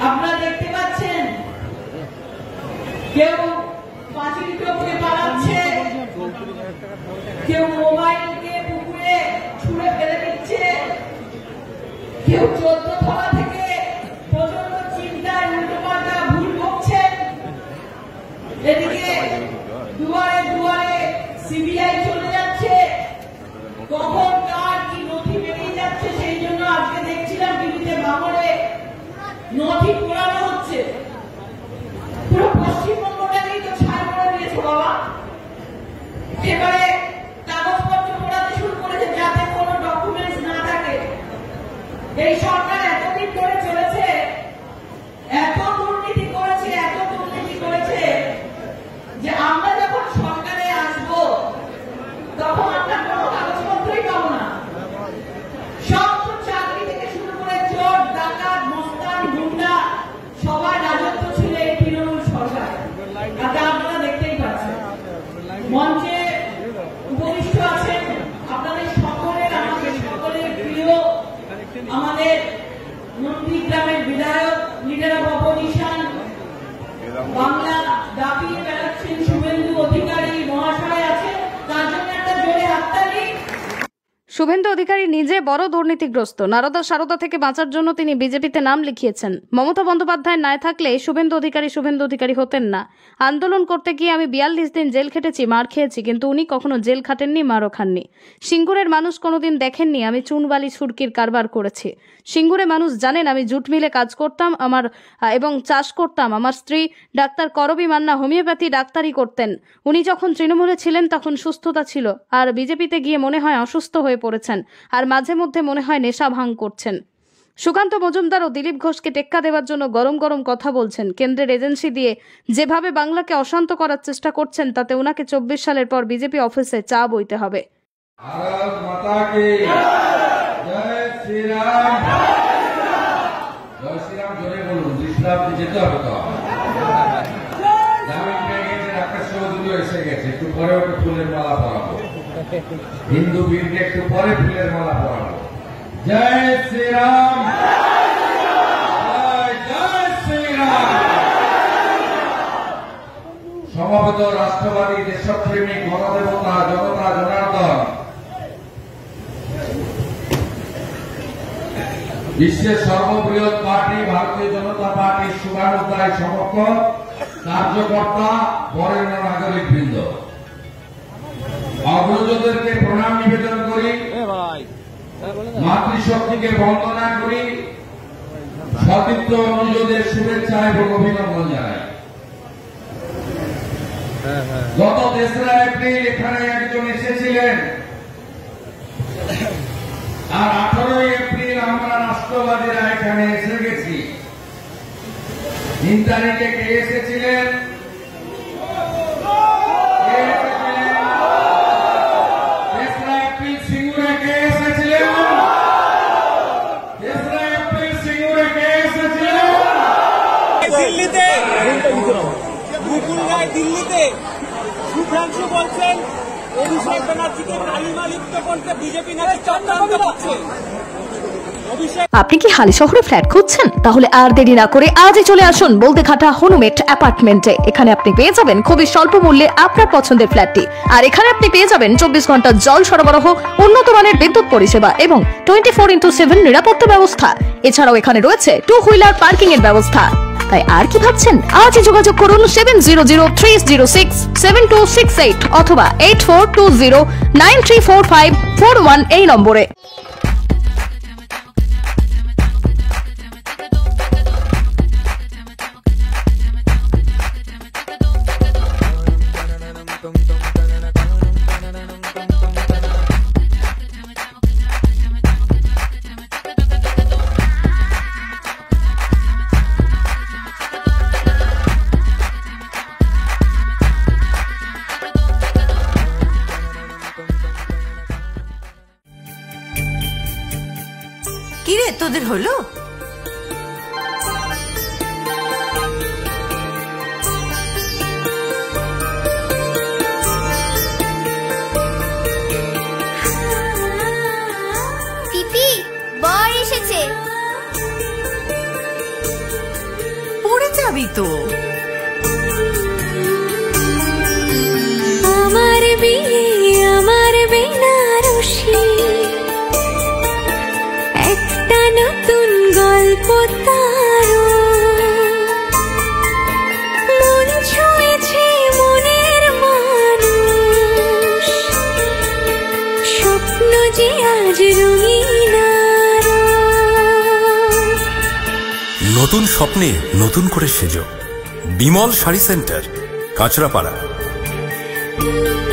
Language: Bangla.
আপনারা দেখতে পাচ্ছেন কেউ পাঁচিল টপকে পালাচ্ছে, কেউ মোবাইলকে পুকুরে ছুঁড়ে ফেলে দিচ্ছে, কেউ 14 তলা থেকে প্রচন্ড চিন্তায় উল্টোপাল্টা ভুল বকছেন। এদিকে দুয়ারে দুয়ারে সিবিআই চলে যাচ্ছে, কখন কার কি নথি বেরিয়ে যাচ্ছে সেই জন্য আজকে দেখছিলাম টিভিতে ভাঙড়ে নথি পোড়ানো হচ্ছে। পুরো পশ্চিমবঙ্গটাকেই তো ছাড় করে দিয়েছে বাবা। এবারে কাগজপত্র পোড়াতে শুরু করেছে যাতে কোনো ডকুমেন্টস না থাকে। এই সরকার এতদিন ধরে চলেছে, এত দুর্নীতি করেছে, এত দুর্নীতি করেছে যে আমরা যখন সরকারে আসবো তখন আমরা কোনো কাগজপত্রই পাবো না। সব চাকরি থেকে শুরু করে চোর ডাকাত মস্তান গুন্ডা সবার রাজত্ব ছিল এই তৃণমূল সরকার। আর আপনারা দেখতেই পাচ্ছেন মঞ্চে উপবিষ্ট আছেন আপনাদের সকলের, আমাদের সকলের প্রিয় আমাদের নন্দীগ্রামের বিধায়ক, লিডার অফ অপোজিশন, বাংলা দাপিয়ে বেড়াচ্ছেন শুভেন্দু অধিকারী মহাশয় আছে, তার জন্য একটা জোরে হাততালি। শুভেন্দু অধিকারী নিজে বড় দুর্নীতিগ্রস্ত। নারদা সারদা থেকে বাঁচার জন্য তিনি বিজেপিতে নাম লিখিয়েছেন। মমতা বন্দ্যোপাধ্যায় নাই থাকলে শুভেন্দু অধিকারী হতেন না। আন্দোলন করতে গিয়ে আমি 42 দিন জেল খেটেছি, মার খেয়েছি, কিন্তু উনি কখনো জেল খাটেননি, মারও খাননি। সিঙ্গুরের মানুষ কোনোদিন দেখেননি আমি চুনবালি সুরকির কারবার করেছি। সিঙ্গুরে মানুষ জানেন আমি জুট মিলে কাজ করতাম এবং চাষ করতাম। আমার স্ত্রী ডাক্তার করবী মান্না হোমিওপ্যাথি ডাক্তারি করতেন। উনি যখন তৃণমূলে ছিলেন তখন সুস্থতা ছিল, আর বিজেপিতে গিয়ে মনে হয় অসুস্থ হয়ে পড়েছেন, আর মাঝে মধ্যে মনে হয় নেশা ভাঙ করছেন। সুকান্ত মজুমদার ও দিলীপ ঘোষকে টেক্কা দেওয়ার জন্য গরম গরম কথা বলছেন। কেন্দ্রের এজেন্সি দিয়ে যেভাবে বাংলাকে অশান্ত করার চেষ্টা করছেন তাতে ওনাকে 24 সালের পর বিজেপি অফিসে চা বইতে হবে। হিন্দু বীরকে একটু পরে ফুলের মালা পরাবো। জয় শ্রীরাম, জয় শ্রীরাম। সমবেত রাষ্ট্রবাদী দেশপ্রেমিক গণদেবতা জনতা জনার্দন, বিশ্বের সর্ববৃহৎ পার্টি ভারতীয় জনতা পার্টির শুভানুধ্যায়ী সমর্থক কার্যকর্তা বরেণ্য নাগরিক বৃন্দ, অগ্রজদেরকে প্রণাম নিবেদন করি, মাতৃশক্তিকে বন্দনা করি, সতীর্থ অনুজদের শুভেচ্ছা এবং অভিনন্দন জানাই। গত 3রা এপ্রিল এখানে একজন এসেছিলেন, আর 18 এপ্রিল আমরা রাষ্ট্রবাদীরা এখানে এসে গেছি। 3 তারিখে কে এসেছিলেন? দিল্লিতে মুকুল রায় দিল্লিতে শুভ্রাংশু বলছেন অভিষেক ব্যানার্জিকে কালিমা লিপ্ত করতে বিজেপি নাকি চক্রান্ত করছে। আপনি কি হালি শহরে ফ্ল্যাট খুঁজছেন? তাহলে আর দেরি না করে আজই চলে আসুন বলদেঘাটা হনুমেট অ্যাপার্টমেন্টে। এখানে আপনি পেয়ে যাবেন খুবই স্বল্প মূল্যে আপনার পছন্দের ফ্ল্যাটটি, আর এখানে আপনি পেয়ে যাবেন 24 ঘন্টা জল সরবরাহ, উন্নত মানের বিদ্যুৎ পরিষেবা এবং 24x7 নিরাপত্তা ব্যবস্থা। এছাড়াও এখানে রয়েছে 2 হুইলার পার্কিং এর ব্যবস্থা। তাই আর কি ভাবছেন? আজই যোগাযোগ করুন 7003067268 অথবা 8420934541 এই নম্বরে। কিরে তোদের হলো? পিপি বর এসেছে। যাবি তো। আমার বিয়ে আমার বেনারসি, একটা নতুন গল্প তার, মন ছুঁয়েছে মনের মানুষ, স্বপ্ন যে আজ রঙিন আরো। নতুন স্বপ্নে নতুন করে সেজো, বিমল শাড়ি সেন্টার, কাঁচরাপাড়া।